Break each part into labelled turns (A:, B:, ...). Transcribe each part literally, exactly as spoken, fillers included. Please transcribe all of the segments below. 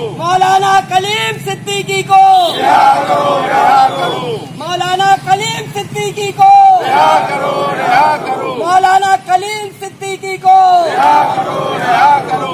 A: मौलाना कलीम सिद्दीकी को
B: रिहा करो, रिहा करो,
A: मौलाना कलीम सिद्दीकी को
B: रिहा करो, रिहा करो,
A: मौलाना कलीम सिद्दीकी को
B: रिहा करो, रिहा करो,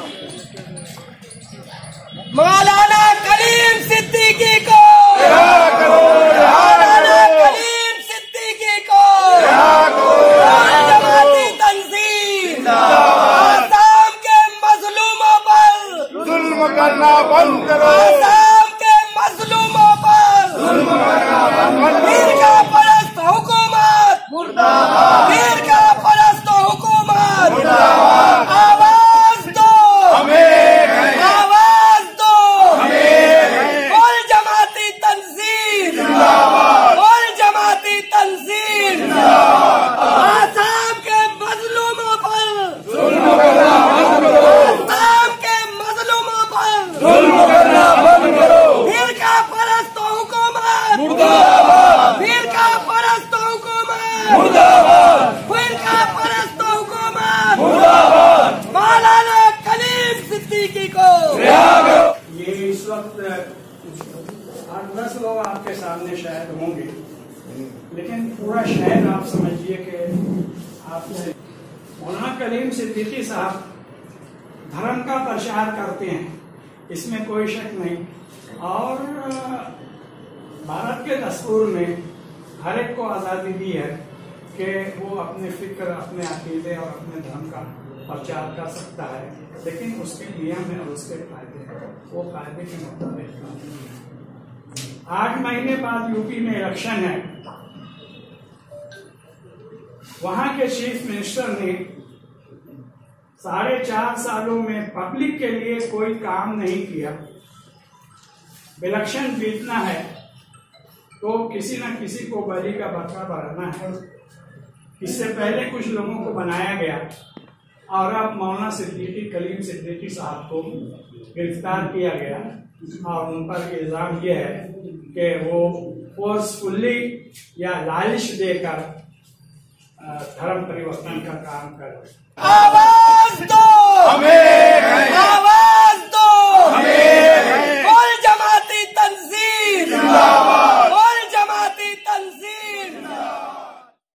A: मौलाना कलीम सिद्दीकी को
B: रिहा करो, रिहा
A: मौलाना
B: करो,
A: कलीम सिद्दीकी को
B: रिहा करो, रिहा
A: जमाती तंजीम
B: जिंदाबाद।
A: आसाम के मजलूमों पर
B: जुल्म करना बंद करो,
A: आसाम के मजलूमों पर
B: जुल्म करना बंद करो,
A: फिरका परस्त हुकूमत
B: मुर्दाबाद,
A: फिरका परस्त हुकूमत
B: मुर्दाबाद,
A: आवाज दो
B: हमें है,
A: आवाज दो
B: हमें है,
A: कुल जमाती तंजीम
B: जिंदाबाद,
A: कुल जमाती तंजीम
B: जिंदाबाद,
A: आसाम के मजलूमों पर
B: जुल्म करना बंद करो,
A: आसाम के मजलूमों पर
B: जुल्म करना बंद करो,
A: फिरका परस्त हुकूमत
B: मुर्दाबाद,
A: फिरका परस्त हुकूमत
B: मुर्दाबाद,
A: फिरका परस्त हुकूमत
B: मुर्दाबाद,
A: मौलाना कलीम सिद्दीकी को
B: रिहा करो।
C: ये इस वक्त आठ दस लोग आपके सामने शायद होंगे, लेकिन पूरा शहर आप समझिए कि आपसे मौलाना कलीम सिद्दीकी साहब धर्म का प्रचार करते हैं, इसमें कोई शक नहीं। और भारत के दस्तूर में हर एक को आज़ादी दी है कि वो अपने फिक्र, अपने अकीदे और अपने धर्म का प्रचार कर सकता है, लेकिन उसके नियम है और उसके कायदे हैं, वो कायदे के मुताबिक काम नहीं है। आठ महीने बाद यूपी में इलेक्शन है, वहां के चीफ मिनिस्टर ने साढ़े चार सालों में पब्लिक के लिए कोई काम नहीं किया। इलेक्शन जीतना है तो किसी न किसी को बलि का बकरा बनाना है। इससे पहले कुछ लोगों को बनाया गया और अब मौलाना सिद्दीकी कलीम सिद्दीकी साहब को गिरफ्तार किया गया और उन पर इल्जाम यह है कि वो फोर्सफुली या लालच देकर धर्म परिवर्तन का काम कर रहे हैं।
A: आवाज दो
B: हमें